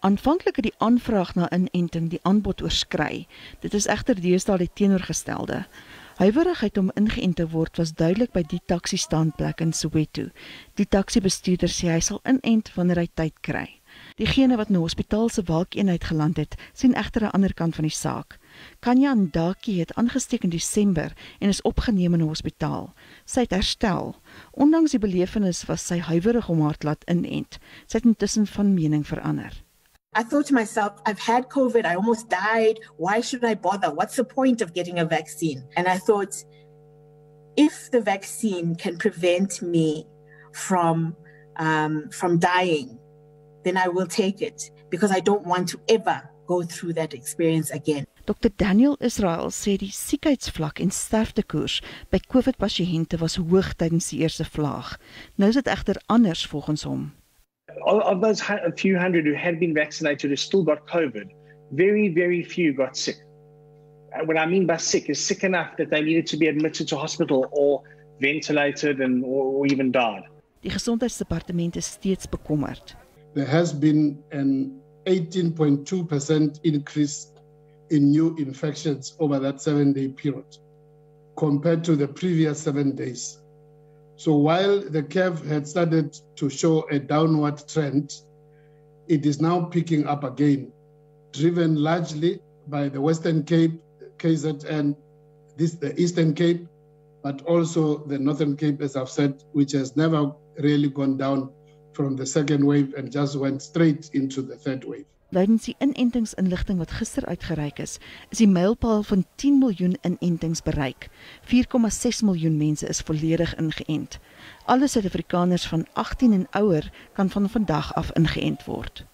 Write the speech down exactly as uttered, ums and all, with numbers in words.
Aanvanklik het die aanvraag na inenting die aanbod oorskry. Dit is egter deesdae die teenoorgestelde. Huiwerigheid om ingeënt te word was duidelik by die taxi-standplek in Soweto. Die taxi-bestuurder sê hy sal inent wanneer hy tyd kry. Diegene wat in 'n hospitaal se waakeenheid geland het, sien egter 'n ander kant van die saak. Kanya Ndaki het aangesteek in Desember en is opgeneem in 'n hospitaal. Sy het herstel. Ondanks die belewenis was sy huiwerig om haar te laat inent. Sy het intussen van mening verander. I thought to myself, I've had COVID, I almost died. Why should I bother? What's the point of getting a vaccine? And I thought, if the vaccine can prevent me from, um, from dying, then I will take it because I don't want to ever go through that experience again. Dokter Daniel Israel sê die siekheidsvlak en sterftekoers by COVID-pasiënte was hoog tydens die eerste vlaag. Nou is dit egter anders volgens hom. Of those a few hundred who had been vaccinated who still got COVID, very, very few got sick. And what I mean by sick is sick enough that they needed to be admitted to hospital or ventilated and or, or even died. Die gesondheidsdepartement is steeds bekommerd. There has been an eighteen point two percent increase in new infections over that seven-day period compared to the previous seven days. So while the curve had started to show a downward trend, it is now picking up again, driven largely by the Western Cape, K Z N, this, the Eastern Cape, but also the Northern Cape, as I've said, which has never really gone down from the second wave and just went straight into the third wave. Tydens die inentingsinligting wat gister uitgereik is, is die mylpaal van tien miljoen inentings bereik. vier komma ses miljoen mense is volledig ingeënt. Alle Suid-Afrikaners van agttien en ouer kan van vandag af ingeënt word.